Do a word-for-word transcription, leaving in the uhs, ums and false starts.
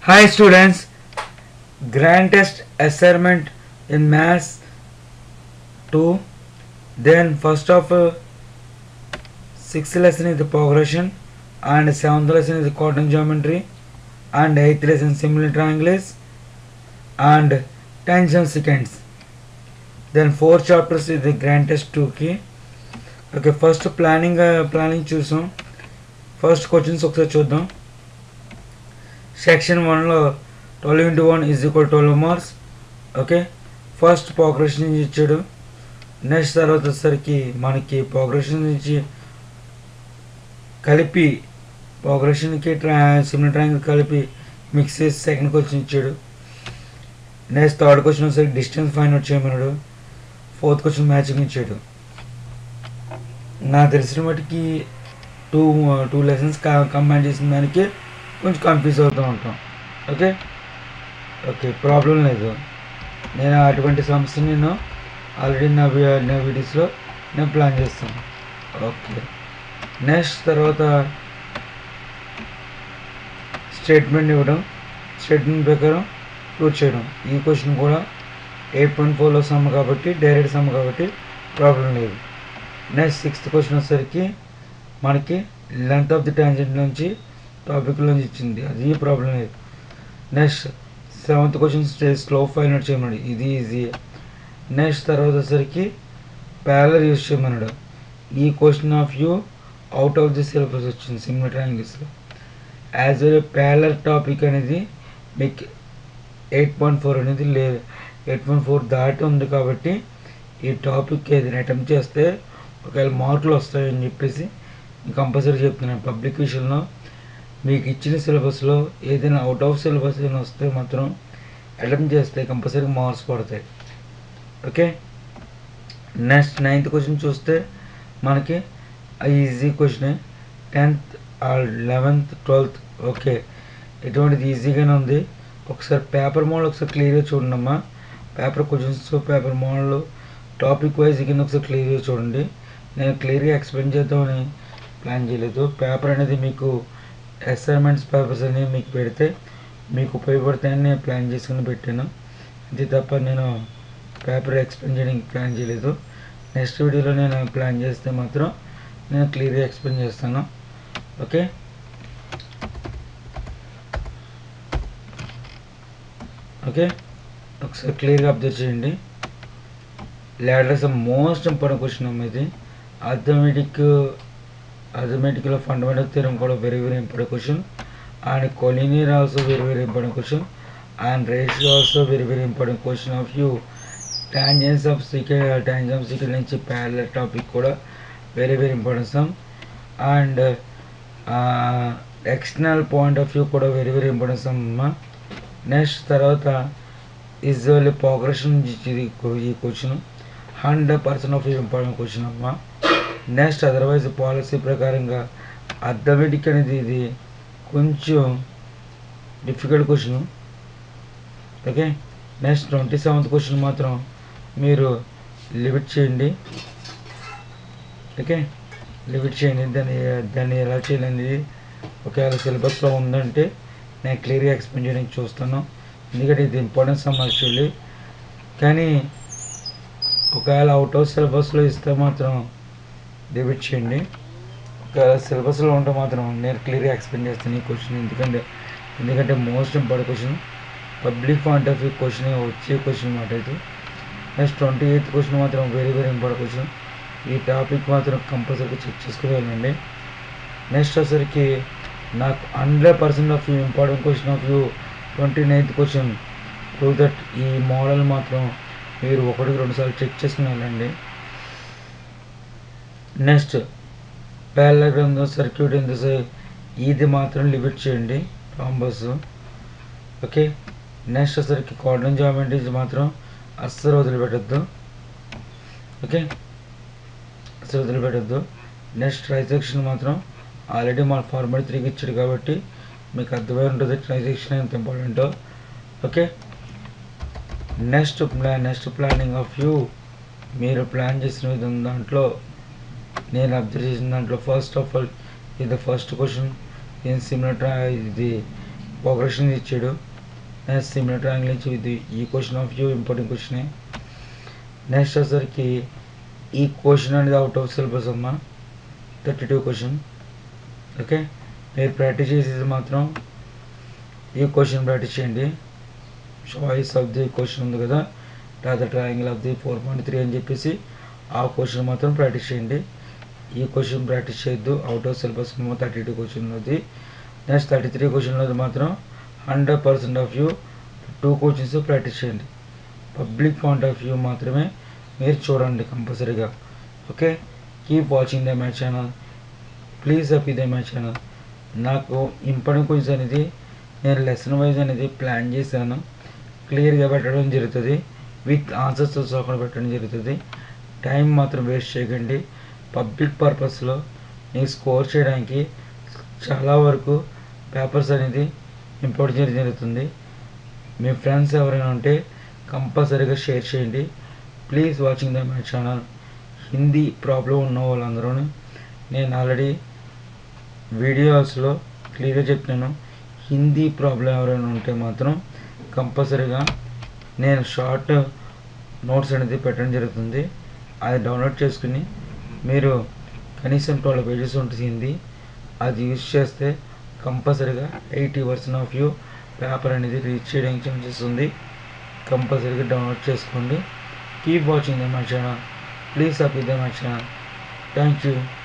Hi students, grand test assignment in maths two. Then first of uh, sixth lesson is the progression, and seventh lesson is the quadrant geometry, and eighth lesson similar triangles, and tangent seconds. Then four chapters is the grand test two key. Okay, first planning uh, planning చూసాం. First questions ఒకసారి చూద్దాం. Section వన్లో twelve into one is equal twelve marks. Okay, first progression నుంచి ఇచ్చాడు. Next తర్వాత వచ్చేసరికి మనకి progression నుంచి కలిపి ప్రోగ్రెషన్కి ట్రా సిమిలర్ ట్రయాంగిల్ కలిపి మిక్స్ చేసి సెకండ్ క్వశ్చన్ ఇచ్చాడు. నెక్స్ట్ థర్డ్ క్వశ్చన్ వచ్చేసరికి డిస్టెన్స్ ఫైండ్ అవుట్ చేయమన్నాడు. ఫోర్త్ క్వశ్చన్ మ్యాచింగ్ ఇచ్చాడు. నాకు తెలిసిన వాటికి టూ టూ లెసన్స్ కంబైన్ చేసిన దానికి కొంచెం కన్ఫ్యూజ్ అవుతూ ఉంటాం. ఓకే ఓకే ప్రాబ్లం లేదు. నేను అటువంటి సమస్య నేను ఆల్రెడీ నా నా వీడియోస్లో నేను ప్లాన్ చేస్తాను. ఓకే, నెక్స్ట్ తర్వాత స్టేట్మెంట్ ఇవ్వడం, స్టేట్మెంట్ ప్రకారం ప్రూవ్ చేయడం. ఈ క్వశ్చన్ కూడా ఎయిట్ పాయింట్ ఫోర్లో సమ్ కాబట్టి డైరెక్ట్ సమ్ కాబట్టి ప్రాబ్లం లేదు. నెక్స్ట్ సిక్స్త్ క్వశ్చన్ వచ్చేసరికి మనకి లెంత్ ఆఫ్ ది టాంజెంట్ నుంచి టాపిక్ నుంచి ఇచ్చింది, అది ప్రాబ్లం లేదు. Next seventh question slope find out చేయమన్నాడు, ఇది ఈజీ. నెక్స్ట్ తర్వాత వచ్చేసరికి ప్యారలర్ యూజ్ చేయమన్నాడు. ఈ question of view out of the syllabus వచ్చింది సిమిలర్ ట్రయాంగిల్స్లో. యాజ్ వెల్ ప్యారలర్ టాపిక్ అనేది మీకు ఎయిట్ పాయింట్ ఫోర్ అనేది లేదు, ఎయిట్ పాయింట్ ఫోర్ దాటి ఉంది కాబట్టి ఈ టాపిక్ ఏదైనా అటెంప్ట్ చేస్తే ఒకవేళ మార్కులు వస్తాయని చెప్పేసి కంపల్సరీ చెప్తున్నాను. పబ్లిక్ విషయంలో మీకు ఇచ్చిన సిలబస్లో ఏదైనా అవుట్ ఆఫ్ సిలబస్ ఏదైనా వస్తే మాత్రం అటెంప్ట్ చేస్తే కంపల్సరీ మార్క్స్ పడతాయి. ఓకే, నెక్స్ట్ నైన్త్ క్వశ్చన్ చూస్తే మనకి easy question. Tenth eleventh twelfth okay ఎటువంటిది ఈజీగానే ఉంది. ఒకసారి పేపర్ మోడల్ ఒకసారి క్లియర్గా చూడండి అమ్మా. Paper questions paper model topic wise కింద ఒకసారి క్లియర్గా చూడండి. నేను క్లియర్గా ఎక్స్ప్లెయిన్ చేద్దామని ప్లాన్ చేయలేదు. పేపర్ అనేది మీకు అసైన్మెంట్స్ పేపర్స్ అనేవి మీకు పెడితే మీకు ఉపయోగపడతాయని నేను ప్లాన్ చేసుకుని పెట్టాను. ఇది తప్ప నేను పేపర్ ఎక్స్ప్లెయిన్ చేయడానికి ప్లాన్ చేయలేదు. నెక్స్ట్ వీడియోలో నేను ప్లాన్ చేస్తే మాత్రం నేను క్లియర్గా ఎక్స్ప్లెయిన్ చేస్తాను. ఓకే, ఓకే ఒకసారి క్లియర్గా అబ్జర్వ్ చేయండి. లాడర్స్ మోస్ట్ ఇంపార్టెంట్ క్వశ్చన్ అమ్మ ఇది. అథమెటిక్ అథమెటిక్లో ఫండమెంటల్ థియరం కూడా very very important question. And collinear also very very important question. And ratio also very very important question of you. Tangents of secant tangents of secant నుంచి parallel topic కూడా very very important sum. And external point of view కూడా very very important sum అమ్మ. Next తర్వాత is progression ఈ question hundred percent of important question అమ్మ. Next otherwise policy ప్రకారంగా arithmetic అనేది ఇది కొంచెం difficult question. Okay, next twenty seventh question మాత్రం మీరు లిమిట్ చేయండి. ఓకే, లిమిట్ చేయండి. దాన్ని దాన్ని ఎలా చేయాలనేది ఒకవేళ సిలబస్లో ఉందంటే నేను క్లియర్గా ఎక్స్ప్లెయిన్ చేయడానికి చూస్తాను. ఎందుకంటే ఇది ఇంపార్టెన్స్ సమ్ యాక్చువల్లీ. కానీ ఒకవేళ అవుట్ ఆఫ్ సిలబస్లో ఇస్తే మాత్రం డిబేట్ చేయండి. ఒకవేళ సిలబస్లో ఉంటే మాత్రం నేను క్లియర్గా ఎక్స్ప్లెయిన్ చేస్తాను ఈ క్వశ్చన్. ఎందుకంటే ఎందుకంటే most important question, public point of view question వచ్చే క్వశ్చన్ మాట ఇది. నెక్స్ట్ ట్వంటీ ఎయిత్ క్వశ్చన్ మాత్రం వెరీ వెరీ ఇంపార్టెంట్ క్వశ్చన్. ఈ టాపిక్ మాత్రం కంపల్సరీగా చెక్ చేసుకుని వెళ్ళండి. నెక్స్ట్ వచ్చేసరికి నాకు hundred percent of important question of view twenty ninth question. Prove that ఈ మోడల్ మాత్రం మీరు ఒకటికి రెండు సార్లు చెక్ చేసుకుని వెళ్ళండి. నెక్స్ట్ ప్యారలల్ సర్క్యూట్ ఎంత ఇది మాత్రం లిమిట్ చేయండి రాంబస్. ఓకే, నెక్స్ట్ వచ్చేసరికి క్వాడ్రంట్ జామెట్రీస్ మాత్రం అస్సలు వదిలిపెట్టద్దు. ఓకే, అస్సలు వదిలిపెట్టద్దు. నెక్స్ట్ ట్రైసెక్షన్ మాత్రం ఆల్రెడీ మన ఫార్మాట్ త్రీకి ఇచ్చాడు కాబట్టి మీకు అర్థమై ఉంటుంది ట్రైసెక్షన్ ఎంత ఇంపార్టెంటో. Okay, next plan next planning of you మీరు ప్లాన్ చేసిన విధంగా దాంట్లో నేను అబ్జర్వ్ చేసిన దాంట్లో ఫస్ట్ ఆఫ్ ఆల్ ఇది ఫస్ట్ క్వశ్చన్. in similar ఇది ప్రోగ్రెషన్ ఇచ్చాడు. నెక్స్ట్ సిమిలర్ ట్రయాంగిల్ ఇచ్చి ఇది ఈ క్వశ్చన్ ఆఫ్ వ్యూ ఇంపార్టెంట్ క్వశ్చనే. నెక్స్ట్ వచ్చేసరికి ఈ క్వశ్చన్ అనేది అవుట్ ఆఫ్ సిలబస్ అమ్మ, థర్టీ టూ క్వశ్చన్. ఓకే, మీరు ప్రాక్టీస్ చేసేది మాత్రం ఈ క్వశ్చన్ ప్రాక్టీస్ చేయండి. చాయిస్ ఆఫ్ ది క్వశ్చన్ ఉంది కదా, the triangle of the four point three అని చెప్పేసి ఆ క్వశ్చన్ మాత్రం ప్రాక్టీస్ చేయండి. ఈ క్వశ్చన్ ప్రాక్టీస్ చేయొద్దు, out of syllabus thirty two question ఉంది. నెక్స్ట్ థర్టీ త్రీ క్వశ్చన్లో మాత్రం hundred percent of view two questions practice చేయండి. పబ్లిక్ పాయింట్ ఆఫ్ వ్యూ మాత్రమే మీరు చూడండి కంపల్సరీగా. Okay, keep watching the my channel, please అపీ ద మై ఛానల్. నాకు ఇంపార్టెంట్ క్వశ్చన్స్ అనేది నేను లెసన్ వైజ్ అనేది ప్లాన్ చేశాను, క్లియర్గా పెట్టడం జరుగుతుంది, విత్ ఆన్సర్స్తో సహా పెట్టడం జరుగుతుంది. టైం మాత్రం వేస్ట్ చేయకండి. పబ్లిక్ పర్పస్లో మీకు స్కోర్ చేయడానికి చాలా వరకు పేపర్స్ అనేది ఇంపోర్ట్ చేయడం జరుగుతుంది. మీ ఫ్రెండ్స్ ఎవరైనా ఉంటే కంపల్సరీగా షేర్ చేయండి. Please watching the my channel. Hindi problem ఉన్న వాళ్ళందరూ నేను ఆల్రెడీ వీడియోస్లో క్లియర్గా చెప్తున్నాను. హిందీ ప్రాబ్లం ఎవరైనా ఉంటే మాత్రం కంపల్సరీగా నేను షార్ట్ నోట్స్ అనేది పెట్టడం జరుగుతుంది. అది డౌన్లోడ్ చేసుకుని మీరు కనీసం ట్వెల్వ్ పేజెస్ ఉంటుంది హిందీ, అది యూజ్ చేస్తే కంపల్సరీగా eighty percent of you paper అనేది రీచ్ చేయడానికి ఛాన్సెస్ ఉంది. కంపల్సరీగా డౌన్లోడ్ చేసుకోండి. Keep watching the my channel, please subscribe the my channel. Thank you.